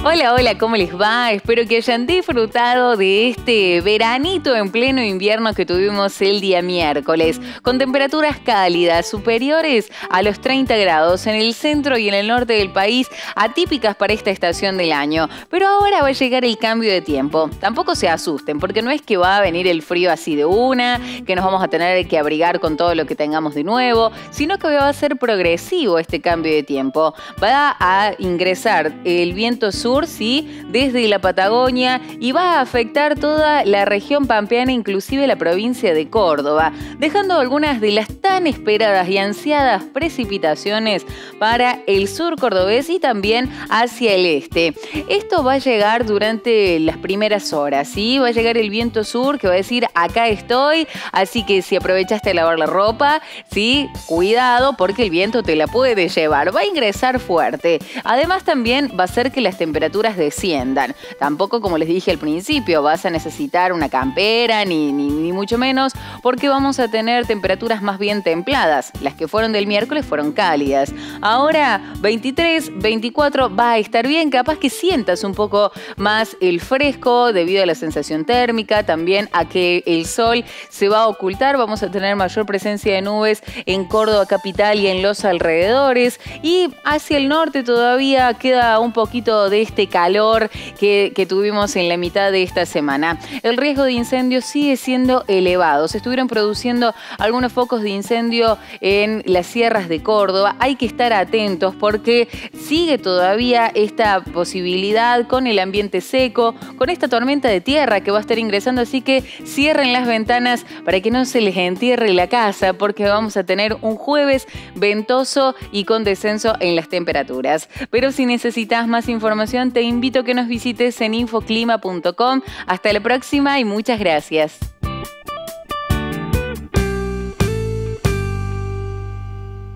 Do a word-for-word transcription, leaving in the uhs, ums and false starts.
Hola, hola, ¿cómo les va? Espero que hayan disfrutado de este veranito en pleno invierno que tuvimos el día miércoles, con temperaturas cálidas superiores a los treinta grados en el centro y en el norte del país, atípicas para esta estación del año. Pero ahora va a llegar el cambio de tiempo. Tampoco se asusten, porque no es que va a venir el frío así de una, que nos vamos a tener que abrigar con todo lo que tengamos de nuevo, sino que va a ser progresivo este cambio de tiempo. Va a ingresar el viento sur, sí, desde la Patagonia, y va a afectar toda la región pampeana, inclusive la provincia de Córdoba, dejando algunas de las tan esperadas y ansiadas precipitaciones para el sur cordobés y también hacia el este. Esto va a llegar durante las primeras horas, ¿sí? Va a llegar el viento sur que va a decir acá estoy, así que si aprovechaste a lavar la ropa, sí, cuidado porque el viento te la puede llevar, va a ingresar fuerte. Además también va a hacer que las temperaturas desciendan. Tampoco, como les dije al principio, vas a necesitar una campera ni, ni, ni mucho menos, porque vamos a tener temperaturas más bien templadas. Las que fueron del miércoles fueron cálidas. Ahora veintitrés, veinticuatro va a estar bien, capaz que sientas un poco más el fresco debido a la sensación térmica, también a que el sol se va a ocultar, vamos a tener mayor presencia de nubes en Córdoba capital y en los alrededores, y hacia el norte todavía queda un poquito de este calor que, que tuvimos en la mitad de esta semana. El riesgo de incendio sigue siendo elevado. Se estuvieron produciendo algunos focos de incendio en las sierras de Córdoba. Hay que estar atentos porque sigue todavía esta posibilidad con el ambiente seco, con esta tormenta de tierra que va a estar ingresando, así que cierren las ventanas para que no se les entierre la casa, porque vamos a tener un jueves ventoso y con descenso en las temperaturas. Pero si necesitas más información, te invito a que nos visites en infoclima punto com. Hasta la próxima y muchas gracias.